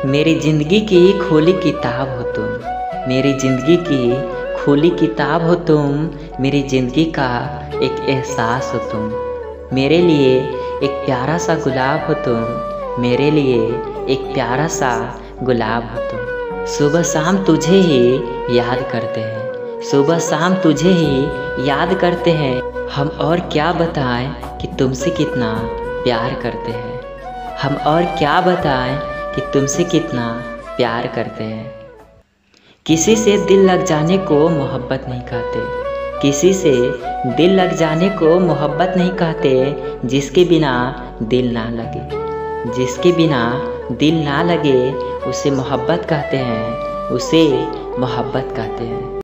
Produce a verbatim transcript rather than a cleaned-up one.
मेरी ज़िंदगी की खुली किताब हो तुम, मेरी ज़िंदगी की खुली किताब हो तुम, मेरी ज़िंदगी का एक एहसास हो तुम। मेरे लिए एक प्यारा सा गुलाब हो तुम, मेरे लिए एक प्यारा सा गुलाब हो तुम। सुबह शाम तुझे ही याद करते हैं, सुबह शाम तुझे ही याद करते हैं। हम और क्या बताएं कि तुमसे कितना प्यार करते हैं, हम और क्या बताएं कि तुमसे कितना प्यार करते हैं। किसी से दिल लग जाने को मोहब्बत नहीं कहते, किसी से दिल लग जाने को मोहब्बत नहीं कहते। जिसके बिना दिल ना लगे, जिसके बिना दिल ना लगे उसे मोहब्बत कहते हैं, उसे मोहब्बत कहते हैं।